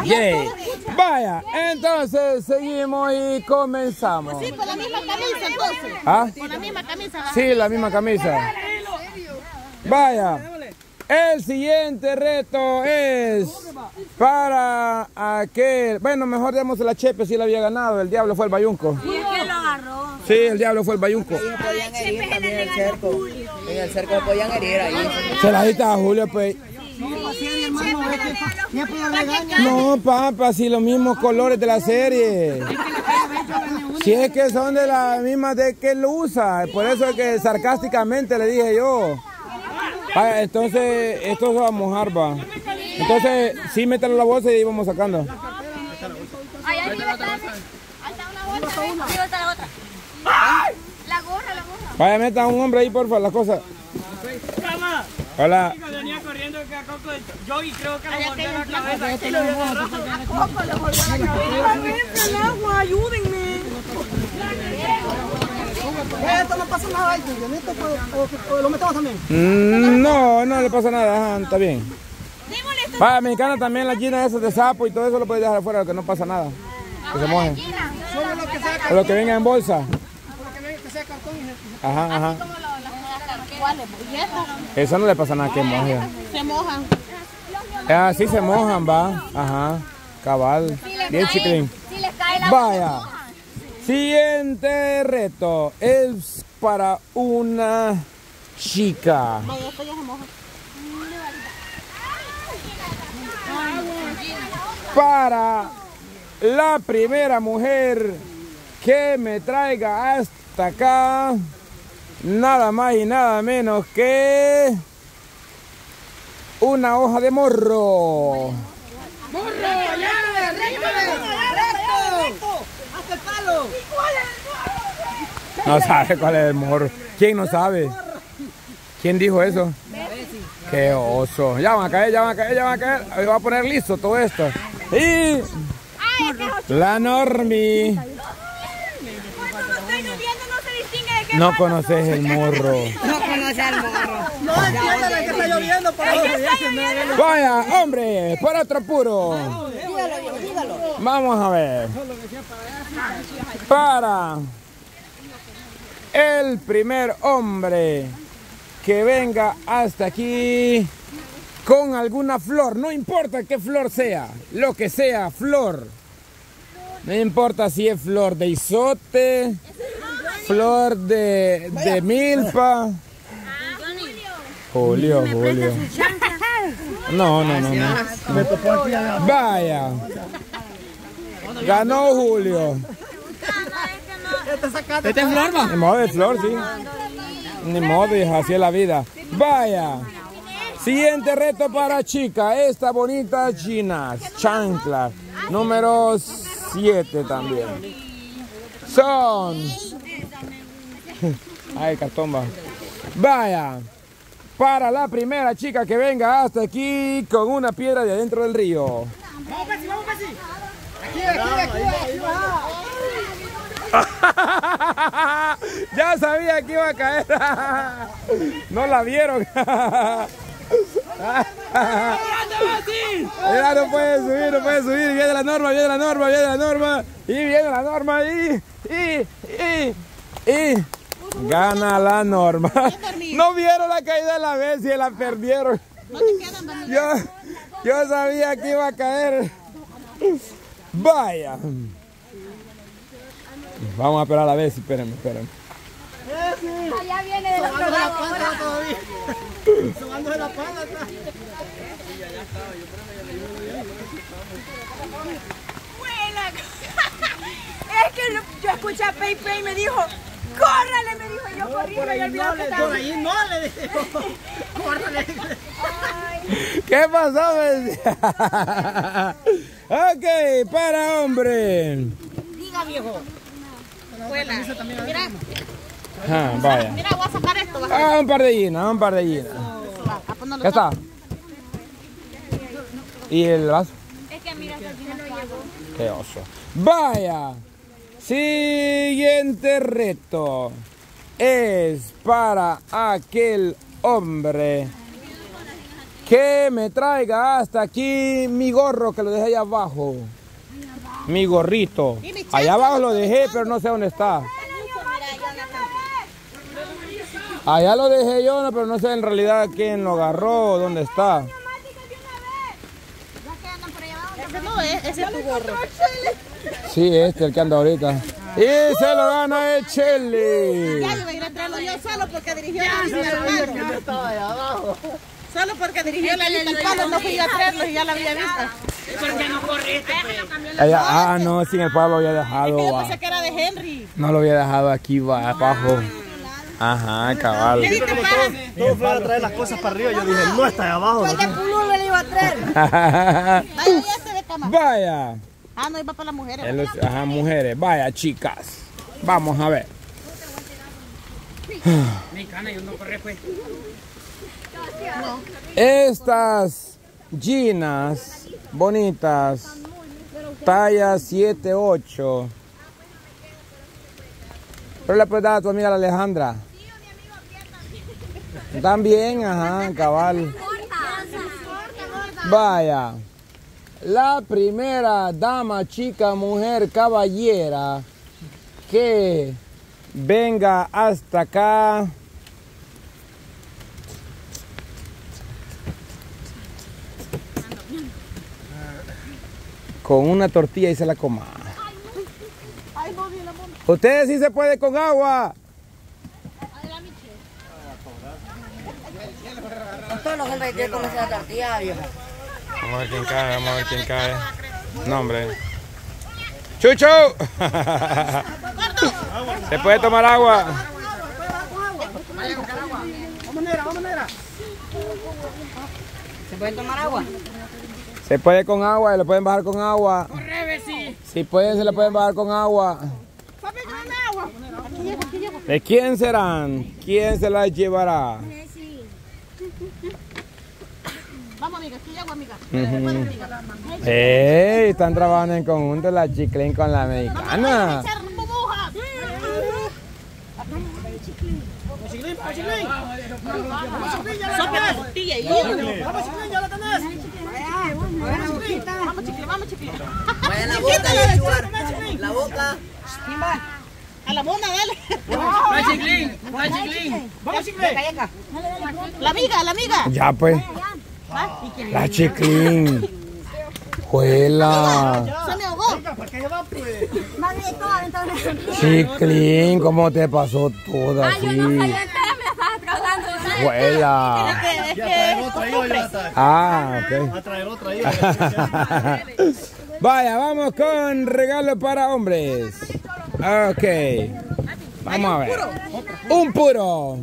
Yay. Vaya, entonces seguimos y comenzamos. Sí, con la misma camisa entonces. ¿Ah? Con la misma camisa. Sí, la misma camisa. Vaya, el siguiente reto es para aquel... Bueno, mejor demos la Chepe si la había ganado. El diablo fue el bayunco. ¿Y es que lo agarró? Sí, el diablo fue el bayunco. Podían herir también en el cerco. En el cerco podían herir ahí. Se la diste a Julio, pues. No, papá, si los mismos colores de la serie. Si es que son de la misma de que él lo usa. Por eso es que sarcásticamente le dije yo. Vaya, entonces, esto se va a mojar, va. Entonces, sí, mételo en la bolsa y vamos sacando. Ahí está una bolsa. Ahí está la otra. La gorra, la gorra. Vaya, meta a un hombre ahí, porfa, las cosas. Hola. Venía corriendo que a Coco, yo y creo que lo mordió la cabeza. A Coco le mordió la cabeza. el agua, ayúdenme. Esto no pasa nada, ¿o lo metemos también? No, no le pasa nada, ajá, está bien. Vaya, mexicana también, la china esas de sapo y todo eso lo puedes dejar afuera, que no pasa nada. Que se mojen. Solo lo que sea O lo que venga en bolsa. que sea cartón. Ajá, ajá. ¿Cuáles? ¿Y estas? Eso no le pasa nada que moje. Se mojan. Ah, sí se mojan, va. Ajá, cabal. Bien chiclín. Si les cae la agua, se Vaya. mojan. Siguiente reto es para una chica. Vaya, esto ya se moja. Para la primera mujer que me traiga hasta acá, nada más y nada menos que una hoja de morro. ¡Hasta el palo! No sabe cuál es el morro. ¿Quién no sabe? ¿Quién dijo eso? Qué oso. Ya van a caer, ya van a caer, ya van a caer. Hoy va a poner listo todo esto. Y la Normi. Cuando lo estoy viendo no se distingue de qué No palo conoces el morro. No conoce al morro. No entienden que está lloviendo, pero Vaya, hombre, por otro puro. dígalo. Vamos a ver. Para el primer hombre que venga hasta aquí con alguna flor, no importa qué flor sea, lo que sea, flor. No importa si es flor de izote, flor de milpa. Julio. No. Vaya. Ganó Julio. ¿Este es flor, Ni modo de flor, sí. Ni modo, hija, así es la vida. Vaya. Siguiente reto para chica. Esta bonita china. Chancla. Número 7 también. Son. Ay, cartomba. Vaya. Para la primera chica que venga hasta aquí con una piedra de adentro del río. Vamos, Pepsi. Aquí va. Ya sabía que iba a caer. No la vieron. Ya no puede subir. Viene la norma. Y viene la norma y gana la norma. No vieron la caída de la vez y la perdieron. No te quedan, Daniel. Yo sabía que iba a caer. Vaya. Vamos a esperar a la vez, espérenme. allá viene del otro lado. Sobándose la pala atrás. Es que yo escuché a Pei y me dijo, ¡córrale! Me dijo, yo corrí, me había olvidado que estaba. Por ahí no le dije. Córrale. ¿Qué pasó? Ok, para hombre. Diga, viejo. Vuela. Mira, Vaya. mira, voy a sacar esto. Vas a ver. Un par de llenas. Ponlo Ya está. ¿Y el vaso? Es que mira, que al final lo llevó. Qué oso. Vaya. Siguiente reto es para aquel hombre que me traiga hasta aquí mi gorro que lo dejé allá abajo. Mi gorrito. Allá abajo lo dejé, pero no sé dónde está. Allá lo dejé yo, pero no sé en realidad quién lo agarró, dónde está. Ese no es, ese es tu gorro. Sí, el que anda ahorita. Y se lo gana el Chele. Ya, yo voy a ir a traerlo yo solo porque dirigió la lista al palo. Estaba allá abajo. Solo porque dirigió la lista al palo, no fui a traerlo y ya la había visto. ¿Por qué no corriste? No, sin el palo lo había dejado. Es que yo pensé que era de Henry. No lo había dejado aquí abajo. Ajá, cabal. Todos fueron a traer las cosas para arriba. Yo dije, no está allá abajo. Pues de culo le iba a traer. Vaya, ya se ve cama. Vaya. Ah, no, iba para las mujeres. Ajá, mujeres. Vaya, chicas. Vamos a ver. Mexicana, yo no corrí, pues. Estas jeans bonitas, talla 7-8. Pero le puedes dar a tu amiga la Alejandra. También, ajá, cabal. Vaya. La primera dama, chica, mujer, caballera que venga hasta acá. Con una tortilla y se la coma. Ustedes sí se puede con agua. Todos los hombres quieren comerse la tortilla, viejo. Vamos a ver quién cae, vamos a ver quién cae. No, hombre. ¡Chucho! ¿Se puede tomar agua? Vamos, negra. ¿Se puede tomar agua? Se puede con agua y lo pueden bajar con agua. Si pueden, se le pueden bajar con agua. ¿De quién serán? ¿Quién se las llevará? Vamos, amiga, aquí hay agua, amiga. ¡Ey! Están trabajando en conjunto la Chiclín con la mexicana. Sopa de tortilla y Vamos, Chiclín, ya la tenés. Vamos, chicle. La boca. A la mona, dale. ¡Va, Chiclín! Vamos, Chiclín. La amiga. Ya pues. La Chiclín. Juela. Se me ahogó. ¿Para qué va, pues? Chiclín, ¿cómo te pasó todo así? Juela. Es Ya que traer otra ahí, ya está. Ah, ok. Va a traer otra ahí. Vaya, vamos con regalo para hombres. Ok. Vamos a ver. Un puro.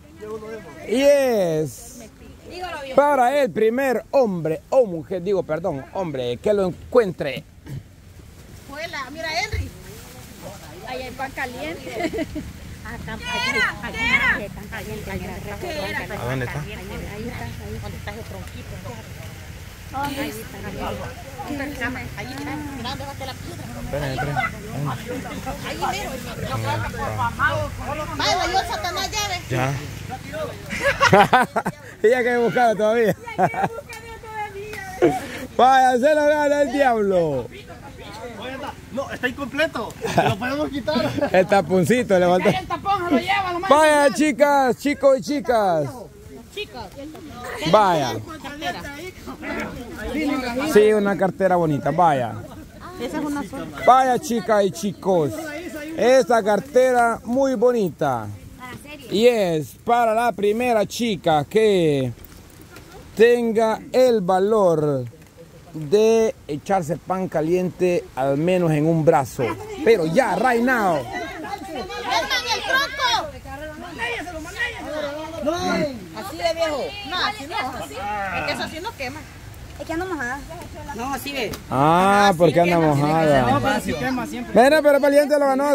Yes. Para el primer hombre o mujer, hombre, que lo encuentre. Juela, mira, Henry. Ahí hay pan caliente. ¿A dónde está? ¿Dónde está ese tronquito? Ahí está. Ahí está. Mira, déjate la piedra. Ahí mero. Vaya, yo Satanás llave. Ya. Ella que he buscado todavía. Vaya, se lo gana el diablo. No, está incompleto. Lo podemos quitar. El taponcito le falta. Vaya, chicas, chicos y chicas. Vaya. Sí, una cartera bonita, vaya. Esa es una sola. Vaya, chicas y chicos. Esta cartera muy bonita. Y es para la primera chica que tenga el valor de echarse pan caliente al menos en un brazo. Pero ya, right now. Así de viejo. No, así no. Es que eso así no quema. Es que anda mojada. No, así ve. Ah, porque anda mojada. Mira, pero Valiente se lo ganó.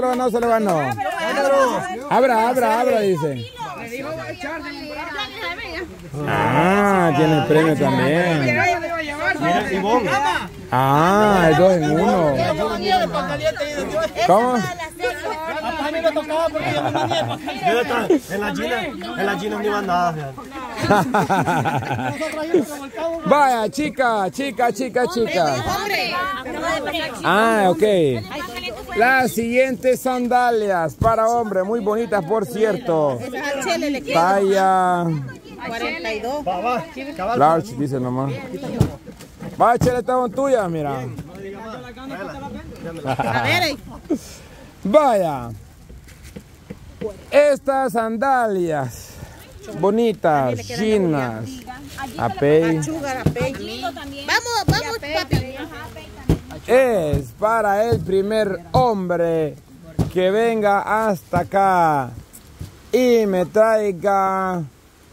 Abra, dice. Ah, tiene el premio también. Mira, Ivonne. Ah, es 2 en 1. ¿Cómo? A mí me tocaba porque yo me venía para acá. En la Gina no iba nada. Vaya, chica. Ah, ok. Las siguientes sandalias para hombre, muy bonitas por cierto. Talla 42. large, dice nomás. Vaya, Chele, estas son tuyas, mira. A ver, Vaya. Estas sandalias bonitas, chinas. Apey. vamos, papi. Es para el primer hombre que venga hasta acá y me traiga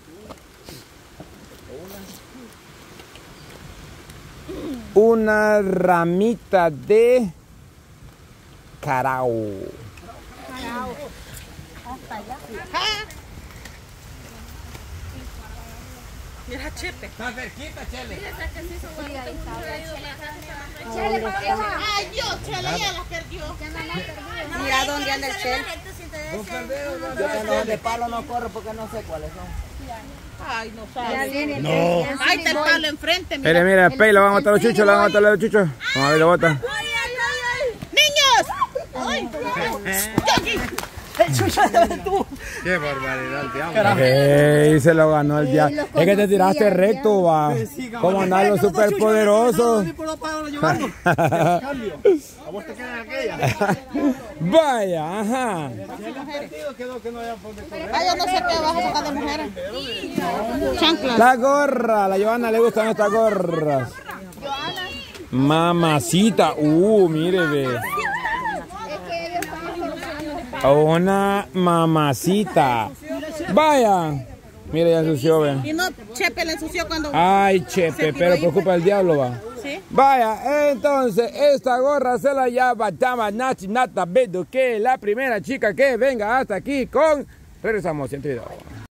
una ramita de carao. Mira, Chepe. Está cerquita, Chele. Ay, Dios, Chele ya la perdió. Mira dónde anda el Chele. Yo que no de palo no corro porque no sé cuáles son. Ay, no sabe. Ahí está el palo enfrente, mira. Mira, Pey, lo van a matar los chuchos, Vamos a ver, lo bota. ¡Niños! ¡Ay! Qué barbaridad, el diablo. Se lo ganó el diablo. Es que te tiraste recto, va. Como andar los superpoderosos. Vaya, ajá. Ay, yo no sé qué vas a sacar de mujeres. Chanclas. La gorra, a la Johanna le gustan estas gorras. Mamacita, mire, ve. Una mamacita. Vaya. Mire, ya ensució, ve. Y no, Chepe le ensució cuando... Ay, Chepe, pero por culpa del diablo, va. ¿Sí? Vaya, entonces, esta gorra se la llama Dama Nachi Nata Bedo, que la primera chica que venga hasta aquí con... Regresamos en video.